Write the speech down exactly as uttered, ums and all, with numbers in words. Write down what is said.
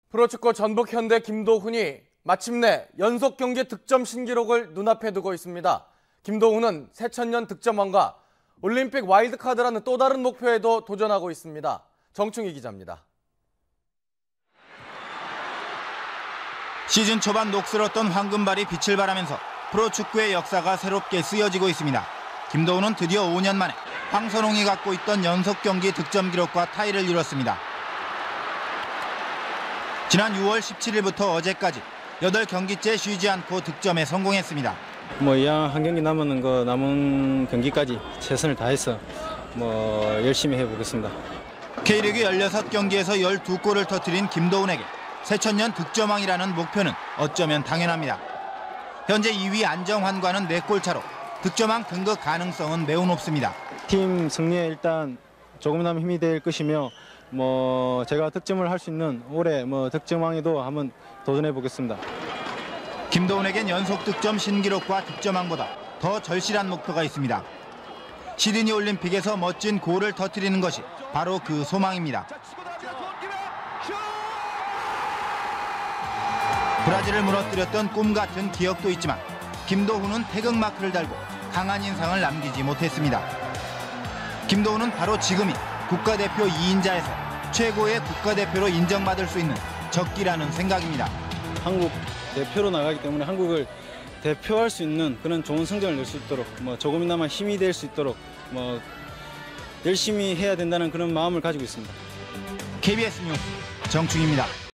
프로축구 전북 현대 김도훈이 마침내 연속 경기 득점 신기록을 눈앞에 두고 있습니다. 김도훈은 새천년 득점왕과 올림픽 와일드카드라는 또 다른 목표에도 도전하고 있습니다. 정충희 기자입니다. 시즌 초반 녹슬었던 황금발이 빛을 발하면서 프로축구의 역사가 새롭게 쓰여지고 있습니다. 김도훈은 드디어 오 년 만에 황선홍이 갖고 있던 연속 경기 득점 기록과 타이를 이뤘습니다. 지난 유월 십칠일부터 어제까지 여덟 경기째 쉬지 않고 득점에 성공했습니다. 뭐 이왕 한 경기 남은 거 남은 경기까지 최선을 다해서 뭐 열심히 해보겠습니다. K리그 열여섯 경기에서 열두 골을 터뜨린 김도훈에게 새천년 득점왕이라는 목표는 어쩌면 당연합니다. 현재 이 위 안정환과는 네 골 차로 득점왕 등극 가능성은 매우 높습니다. 팀 승리에 일단 조금이나마 힘이 될 것이며 뭐 제가 득점을 할 수 있는 올해 뭐 득점왕에도 한번 도전해 보겠습니다. 김도훈에겐 연속 득점 신기록과 득점왕보다 더 절실한 목표가 있습니다. 시드니 올림픽에서 멋진 골을 터뜨리는 것이 바로 그 소망입니다. 브라질을 무너뜨렸던 꿈 같은 기억도 있지만 김도훈은 태극마크를 달고 강한 인상을 남기지 못했습니다. 김도훈은 바로 지금이 국가대표 이 인자에서 최고의 국가대표로 인정받을 수 있는 적기라는 생각입니다. 한국 대표로 나가기 때문에 한국을 대표할 수 있는 그런 좋은 성적을 낼 수 있도록 뭐 조금이나마 힘이 될 수 있도록 뭐 열심히 해야 된다는 그런 마음을 가지고 있습니다. 케이비에스 뉴스 정충희입니다.